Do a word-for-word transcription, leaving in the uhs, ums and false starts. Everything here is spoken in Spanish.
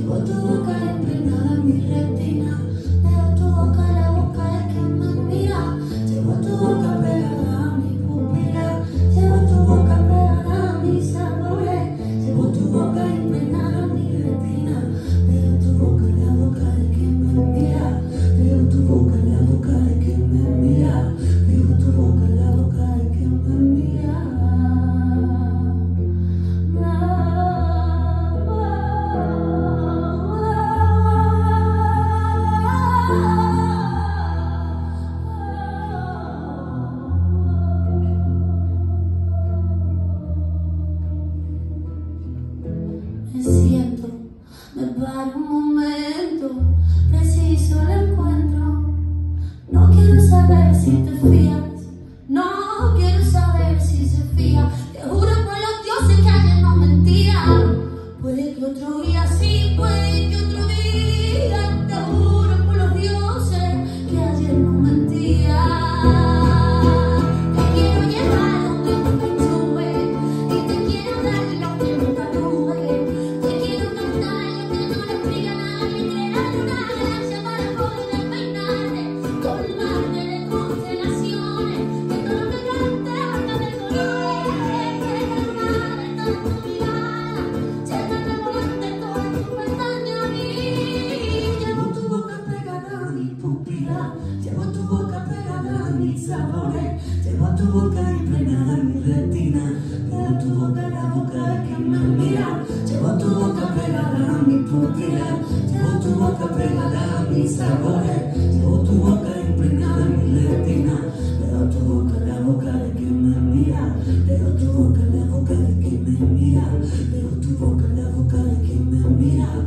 Llevo tu boca impregnada en mi retina. Veo tu boca, la boca es que me mira. Llevo tu boca pegada a mi pupila. Llevo tu boca pegada a mis sabores. Llevo tu boca impregnada en mi retina. Veo tu boca, la boca de quien me mira. Veo tu boca, la boca de quien me mira. Veo tu boca, la boca de quien me mira. Me siento, me paro un momento, preciso lo encuentro. No quiero saber si te fías, no quiero saber si se fía. Te juro por los dioses que ayer no mentía. Puede que otro día sí, puede que otro día. Te juro por los dioses que ayer no mentía. Te quiero llevar donde nunca estuve y te quiero dar lo que nunca tuve. Te quiero cantar lo que no le explica a nadie. Crear una galaxia para poder peinarte, colmarte de constelaciones, que todo lo que cante habla de colores, que calmar toda tu mirada, llena de volante toda tu pestaña a mí. Llevo tu boca pegada a mi pupila, llevo tu boca pegada a mis sabores, llevo tu boca impregnada en mi retina. Veo tu boca, la boca de quien me mira. Llevo tu boca pegada a mi pupila, llevo tu boca pegada a mis sabores, llevo tu boca impregnada en mi retina. Veo tu boca, la boca de quien me mira. Veo tu boca, la boca de quien me mira. Veo tu boca, la boca de quien me mira.